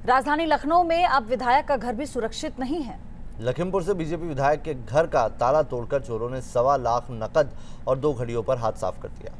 राजधानी लखनऊ में अब विधायक का घर भी सुरक्षित नहीं है। लखीमपुर से बीजेपी विधायक के घर का ताला तोड़कर चोरों ने 1.25 लाख नकद और 2 घड़ियों पर हाथ साफ कर दिया।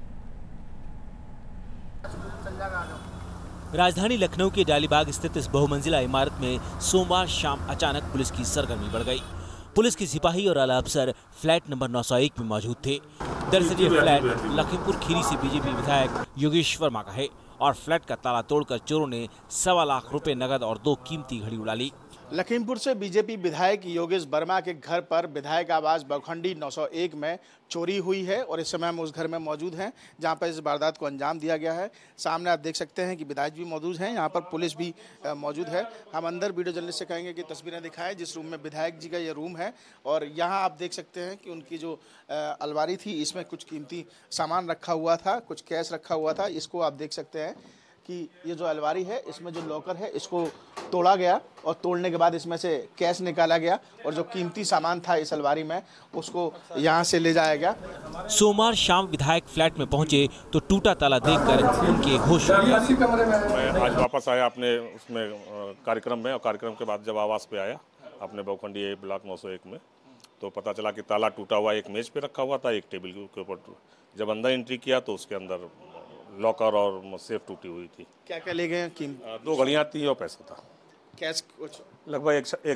राजधानी लखनऊ के डालीबाग स्थित इस बहुमंजिला इमारत में सोमवार शाम अचानक पुलिस की सरगर्मी बढ़ गई। पुलिस के सिपाही और आला अफसर फ्लैट नंबर 901 में मौजूद थे। दरअसल ये फ्लैट लखीमपुर खीरी से बीजेपी विधायक योगेश वर्मा का है और फ्लैट का ताला तोड़कर चोरों ने 1.25 लाख रुपए नगद और 2 कीमती घड़ी उड़ा ली। लखीमपुर से बीजेपी विधायक योगेश वर्मा के घर पर विधायक आवास बखंडी 901 में चोरी हुई है और इस समय हम उस घर में मौजूद हैं जहां पर इस वारदात को अंजाम दिया गया है। सामने आप देख सकते हैं कि विधायक भी मौजूद हैं, यहां पर पुलिस भी मौजूद है। हम अंदर वीडियो जर्नलिस्ट से कहेंगे कि तस्वीरें दिखाएं जिस रूम में विधायक जी का ये रूम है और यहाँ आप देख सकते हैं कि उनकी जो अलमारी थी इसमें कुछ कीमती सामान रखा हुआ था, कुछ कैश रखा हुआ था। इसको आप देख सकते हैं कि ये जो अलमारी है इसमें जो लॉकर है इसको तोड़ा गया और तोड़ने के बाद इसमें से कैश निकाला गया और जो कीमती सामान था इस अलमारी में उसको यहाँ से ले जाया गया। सोमवार शाम विधायक फ्लैट में पहुंचे तो टूटा ताला देखकर उनके होश उड़ गए। मैं आज वापस आया अपने उसमें कार्यक्रम में और कार्यक्रम के बाद जब आवास पे आया अपने बहुखंडी ब्लॉक 901 में तो पता चला कि ताला टूटा हुआ एक मेज पे रखा हुआ था, एक टेबल के ऊपर। जब अंदर एंट्री किया तो उसके अंदर लॉकर और सेफ टूटी हुई थी। क्या क्या ले गए? 2 घड़ियां थी और पैसा था कैश कुछ लगभग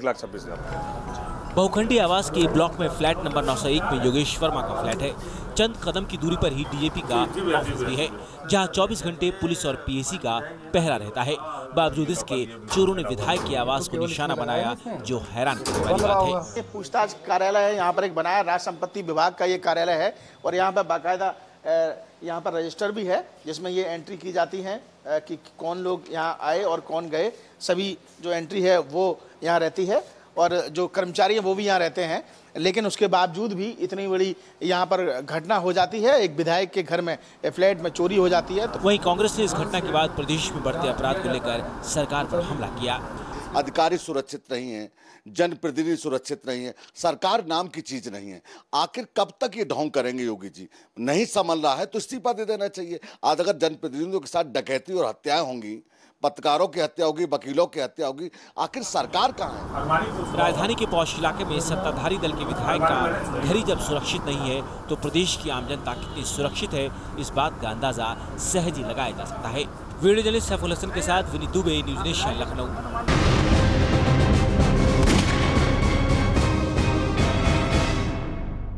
1,26,000। बहुखंडी आवास के ब्लॉक में फ्लैट नंबर 901 में योगेश वर्मा का फ्लैट है। चंद कदम की दूरी पर ही डीजीपी का ऑफिस भी है जहां 24 घंटे पुलिस और पीएसी का पहरा रहता है। बावजूद इसके चोरों ने विधायक के आवास को निशाना बनाया, जो हैरान करने वाली बात है। पूछताछ कार्यालय है, यहाँ पर एक बनाया राज संपत्ति विभाग का ये कार्यालय है और यहाँ पर बाकायदा यहाँ पर रजिस्टर भी है जिसमें ये एंट्री की जाती है कि कौन लोग यहाँ आए और कौन गए। सभी जो एंट्री है वो यहाँ रहती है और जो कर्मचारी है वो भी यहाँ रहते हैं, लेकिन उसके बावजूद भी इतनी बड़ी यहाँ पर घटना हो जाती है। एक विधायक के घर में फ्लैट में चोरी हो जाती है। वहीं कांग्रेस ने इस घटना के बाद प्रदेश में बढ़ते अपराध को लेकर सरकार पर हमला किया। अधिकारी सुरक्षित नहीं है, जनप्रतिनिधि सुरक्षित नहीं है, सरकार नाम की चीज नहीं है। आखिर कब तक ये ढोंग करेंगे योगी जी? नहीं संभल रहा है तो इस्तीफा दे देना चाहिए। आज अगर जनप्रतिनिधियों के साथ डकैती और हत्याएं होंगी, पत्रकारों की हत्या होगी, वकीलों की हत्या होगी, आखिर सरकार कहाँ है? राजधानी के पौष इलाके में सत्ताधारी दल के विधायक का घर ही जब सुरक्षित नहीं है तो प्रदेश की आम जनता कितनी सुरक्षित है, इस बात का अंदाजा सहज ही लगाया जा सकता है। वीडियो जर्नलिस्ट सैफुल हसन के साथ विनीत दुबे, न्यूज़ नेशन, लखनऊ।